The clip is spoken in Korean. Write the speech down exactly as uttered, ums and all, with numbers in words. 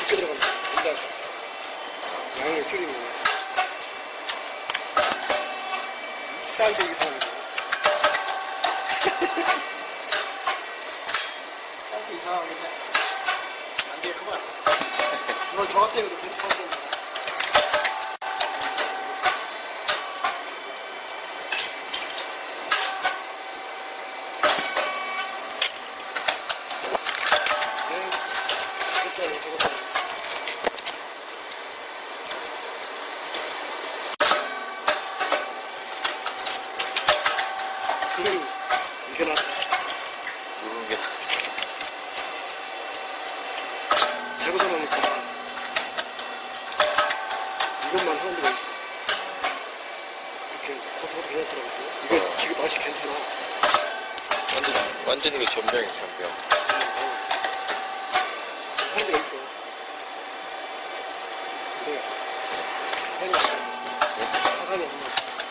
깊게 들어간다. 일단 양을 줄이면 쌀도 이상하네. 쌀도 이상하겠네. 안 되겠구만. 너 저것 때문에 그렇게 퍼져. 이게 나 누른 게 잘못 하니까 이것만 하는 데가 있어. 이렇게 고소하게 괜찮더라고. 이거 어. 지금 맛이 괜찮아. 완전 완전 이거 전병이야 전병. 하는 데가 있어. 근데 하는 데 사람이 없나?